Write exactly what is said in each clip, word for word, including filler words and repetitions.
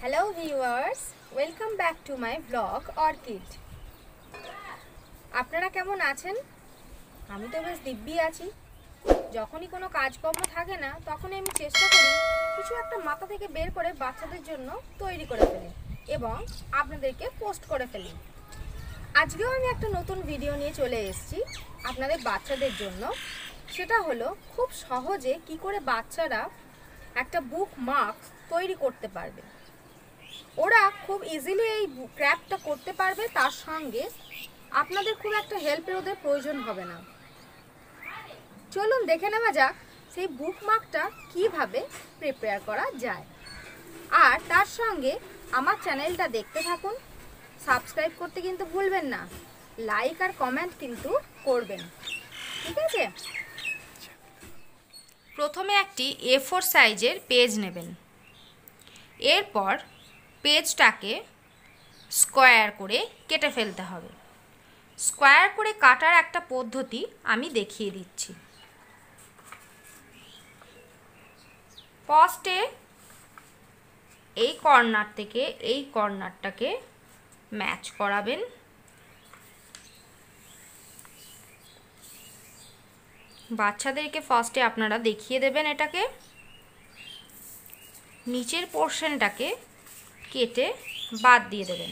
Hello viewers, welcome back to my vlog Orchid. আপনারা কেমন আছেন? আমি তো বেশ দিব্যি আছি। যখনই কোনো কাজকর্ম থাকে না তখনই আমি চেষ্টা করি কিছু একটা মাথা থেকে বের করে বাচ্চাদের জন্য তৈরি করে ফেলি এবং আপনাদেরকে পোস্ট করে ফেলি। আজকেও আমি একটা নতুন ভিডিও নিয়ে চলে এসেছি আপনাদের বাচ্চাদের জন্য। সেটা হলো খুব সহজে কি করে বাচ্চারা একটা বুক মার্ক তৈরি করতে পারবে। ওরা খুব ইজিলি এই ক্র্যাফটটা করতে পারবে, তার সঙ্গে আপনাদের খুব একটা হেল্পের ওদের প্রয়োজন হবে না। চলুন দেখে নেওয়া যাক সেই বুকমার্কটা কিভাবে প্রিপেয়ার করা যায়। আর তার সঙ্গে আমার চ্যানেলটা দেখতে থাকুন, সাবস্ক্রাইব করতে কিন্তু ভুলবেন না, লাইক আর কমেন্ট কিন্তু করবেন, ঠিক আছে? প্রথমে একটি এ ফোর সাইজের পেজ নেবেন। এরপর পেজটাকে স্কোয়ার করে কেটে ফেলতে হবে। স্কোয়ার করে কাটার একটা পদ্ধতি আমি দেখিয়ে দিচ্ছি। ফার্স্টে এই কর্নার থেকে এই কর্নারটাকে ম্যাচ করাবেন। বাচ্চাদেরকে ফার্স্টে আপনারা দেখিয়ে দেবেন এটাকে। নিচের পোর্শনটাকে কেটে বাদ দিয়ে দেবেন।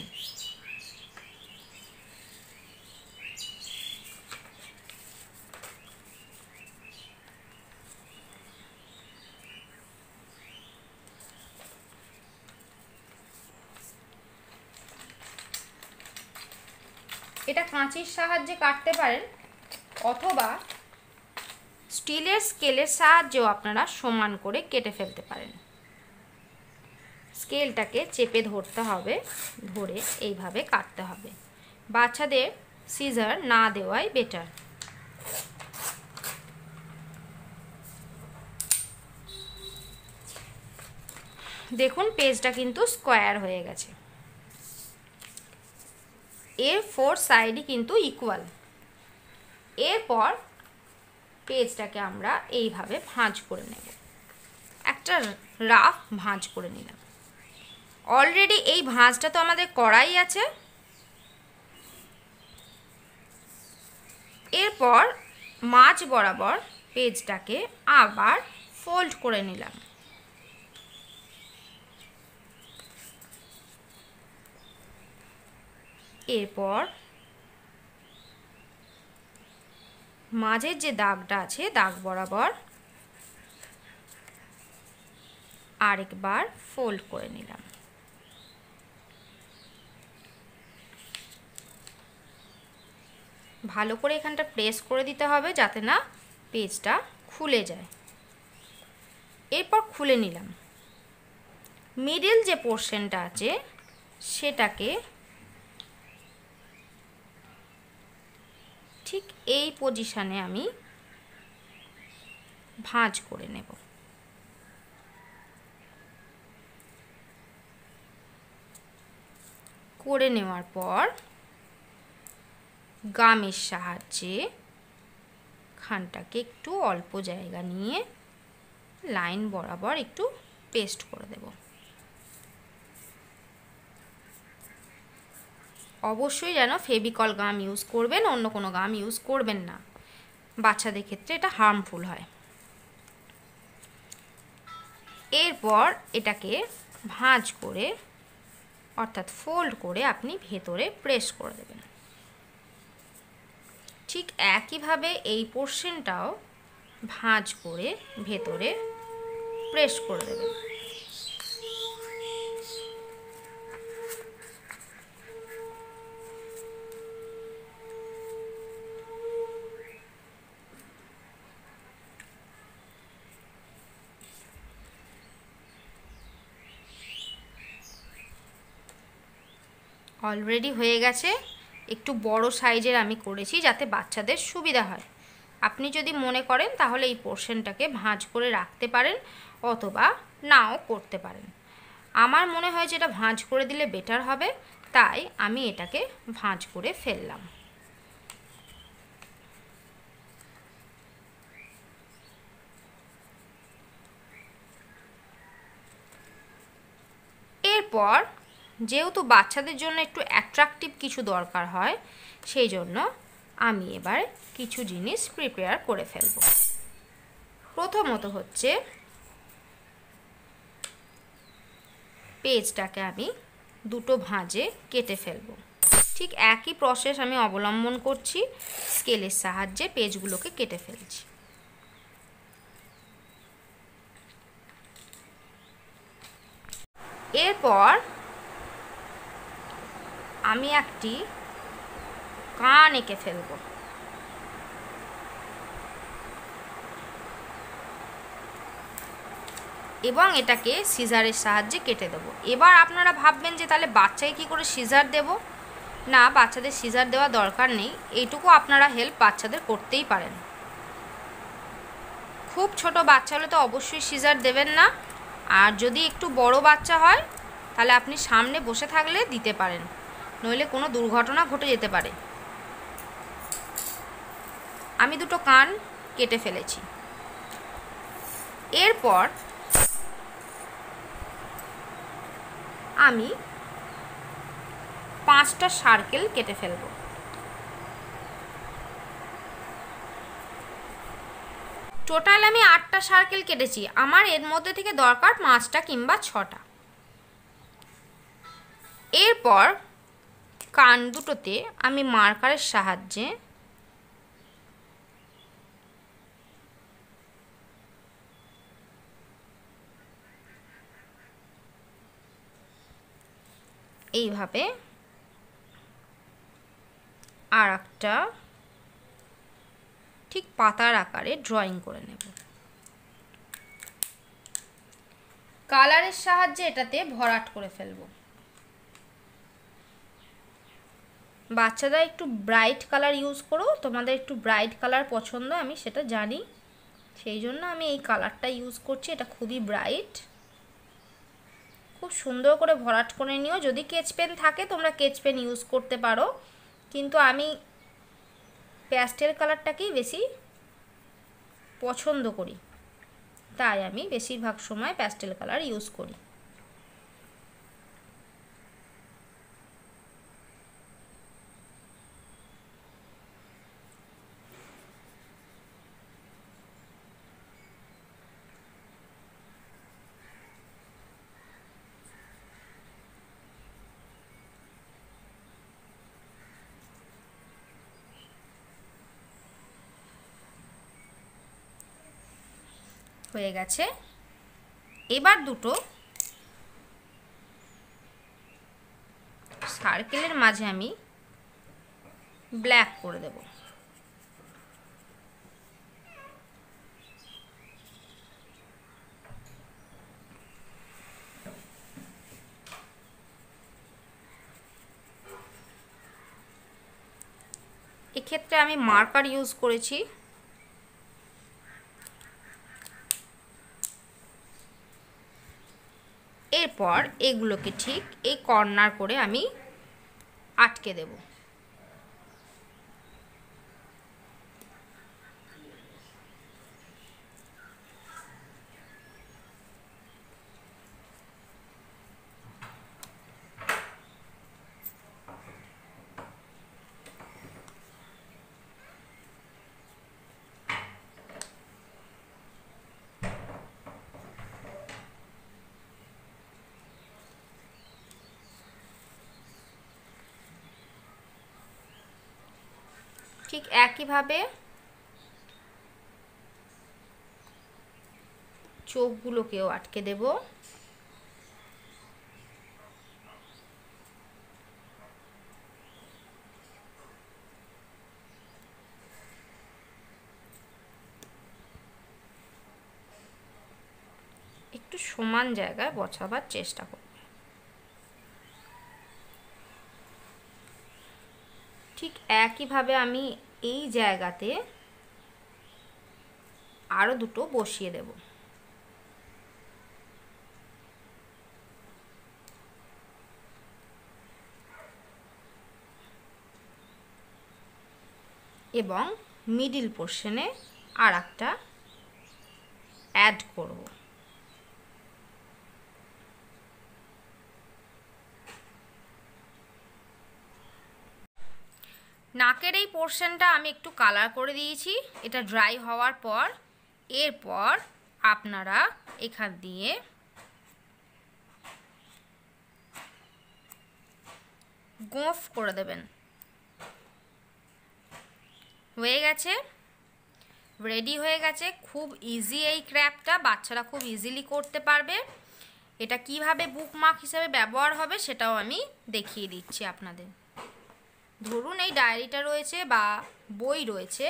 এটা কাঁচির সাহায্যে কাটতে পারেন অথবা স্টিলের স্কেলের সাহায্যেও আপনারা সমান করে কেটে ফেলতে পারেন। স্কেলটাকে চেপে ধরতে হবে, ধরে এইভাবে কাটতে হবে। বাচ্চাদের সিজার না দেওয়াই বেটার। দেখুন পেজটা কিন্তু স্কোয়ার হয়ে গেছে। এর ফোর সাইডই কিন্তু ইকুয়াল। এরপর পেজটাকে আমরা এইভাবে ভাঁজ করে নেব। একটা রাফ ভাঁজ করে নিলাম। অলরেডি এই ভাঁজটা তো আমাদের করাই আছে। এরপর মাঝ বরাবর পেজটাকে আবার ফোল্ড করে নিলাম। এরপর মাঝের যে দাগটা আছে দাগ বরাবর আরেকবার ফোল্ড করে নিলাম। ভালো করে এখানটা প্রেস করে দিতে হবে যাতে না পেজটা খুলে যায়। এরপর খুলে নিলাম। মিডল যে পোর্শনটা আছে সেটাকে ঠিক এই পজিশনে আমি ভাঁজ করে নেব। করে নেওয়ার পর গামের সাহায্যে খানটাকে একটু অল্প জায়গা নিয়ে লাইন বরাবর একটু পেস্ট করে দেব। অবশ্যই যেন ফেভিকল গাম ইউজ করবেন, অন্য কোনো গাম ইউজ করবেন না। বাচ্চাদের ক্ষেত্রে এটা হার্মফুল হয়। এরপর এটাকে ভাঁজ করে অর্থাৎ ফোল্ড করে আপনি ভেতরে প্রেস করে দেবেন। ঠিক একইভাবে এই পোর্শনটাও ভাঁজ করে ভেতরে প্রেস করে দেবেন। অলরেডি হয়ে গেছে। একটু বড় সাইজের আমি করেছি যাতে বাচ্চাদের সুবিধা হয়। আপনি যদি মনে করেন তাহলে এই পোর্শনটাকে ভাঁজ করে রাখতে পারেন অথবা নাও করতে পারেন। আমার মনে হয় যে এটা ভাঁজ করে দিলে বেটার হবে, তাই আমি এটাকে ভাঁজ করে ফেললাম। এরপর যেহেতু বাচ্চাদের জন্য একটু অ্যাট্রাকটিভ কিছু দরকার হয়, সেই জন্য আমি এবার কিছু জিনিস প্রিপেয়ার করে ফেলব। প্রথমত হচ্ছে পেজটাকে আমি দুটো ভাঁজে কেটে ফেলব। ঠিক একই প্রসেস আমি অবলম্বন করছি, স্কেলের সাহায্যে পেজগুলোকে কেটে ফেলছি। এরপর আমি একটি কান এঁকে ফেলব। এবং এটাকে সিজারের সাহায্যে কেটে দেবো। এবার আপনারা ভাববেন যে তাহলে বাচ্চাকে কী করে সিজার দেব? না, বাচ্চাদের সিজার দেওয়া দরকার নেই, এইটুকু আপনারা হেল্প বাচ্চাদের করতেই পারেন। খুব ছোট বাচ্চা হলে তো অবশ্যই সিজার দেবেন না, আর যদি একটু বড় বাচ্চা হয় তাহলে আপনি সামনে বসে থাকলে দিতে পারেন, নইলে কোনো দুর্ঘটনা ঘটে যেতে পারে। আমি দুটো কান কেটে ফেলেছি। এরপর আমি পাঁচটা সার্কেল কেটে ফেলব। টোটাল আমি আটটা সার্কেল কেটেছি, আমার এর মধ্যে থেকে দরকার পাঁচটা কিংবা ছটা। এরপর কান দুটোতে আমি মার্কারের সাহায্যে এইভাবে আর একটা ঠিক পাতার আকারে ড্রয়িং করে নেব। কালারের সাহায্যে এটাতে ভরাট করে ফেলব। বাচ্চারা একটু ব্রাইট কালার ইউজ করো, তোমাদের একটু ব্রাইট কালার পছন্দ, আমি সেটা জানি, সেই জন্য আমি এই কালারটা ইউজ করছি। এটা খুবই ব্রাইট। খুব সুন্দর করে ভরাট করে নিও। যদি স্কেচ পেন থাকে তোমরা স্কেচ পেন ইউজ করতে পারো, কিন্তু আমি প্যাস্টেল কালারটাকেই বেশি পছন্দ করি, তাই আমি বেশিরভাগ সময় প্যাস্টেল কালার ইউজ করি। হয়ে গেছে। এবার দুটো সার্কেলের মাঝে আমি ব্ল্যাক করে দেব। এক্ষেত্রে আমি মার্কার ইউজ করেছি। এরপর এগুলোকে ঠিক এই কর্নার করে আমি আটকে দেব। ঠিক একইভাবে চোখগুলোকেও আটকে দেব। একটু সমান জায়গায় বসাবার চেষ্টা করব। ঠিক একইভাবে আমি এই জায়গাতে আরো দুটো বসিয়ে দেব। এবং মিডিল পোর্শনে আর একটা অ্যাড করব। নাকের এই পোর্শনটা আমি একটু কালার করে দিয়েছি, এটা ড্রাই হওয়ার পর। এরপর আপনারা এখান দিয়ে গোঁফ করে দেবেন। হয়ে গেছে, রেডি হয়ে গেছে। খুব ইজি এই ক্র্যাফটটা, বাচ্চারা খুব ইজিলি করতে পারবে। এটা কিভাবে বুকমার্ক হিসেবে ব্যবহার হবে সেটাও আমি দেখিয়ে দিচ্ছি আপনাদের। ধরুন এই ডায়েরিটা রয়েছে বা বই রয়েছে,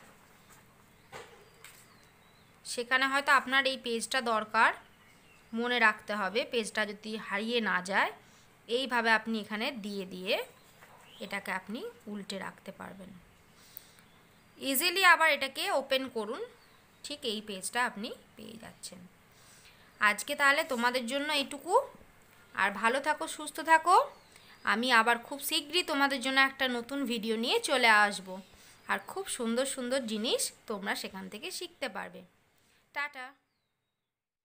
সেখানে হয়তো আপনার এই পেজটা দরকার, মনে রাখতে হবে পেজটা যদি হারিয়ে না যায়। এইভাবে আপনি এখানে দিয়ে দিয়ে এটাকে আপনি উল্টে রাখতে পারবেন ইজিলি। আবার এটাকে ওপেন করুন, ঠিক এই পেজটা আপনি পেয়ে যাচ্ছেন। আজকে তাহলে তোমাদের জন্য এইটুকু। আর ভালো থাকো, সুস্থ থাকো। আমি আবার খুব শীঘ্রই তোমাদের জন্য একটা নতুন ভিডিও নিয়ে চলে আসব। আর খুব সুন্দর সুন্দর জিনিস তোমরা সেখান থেকে শিখতে পারবে। টাটা।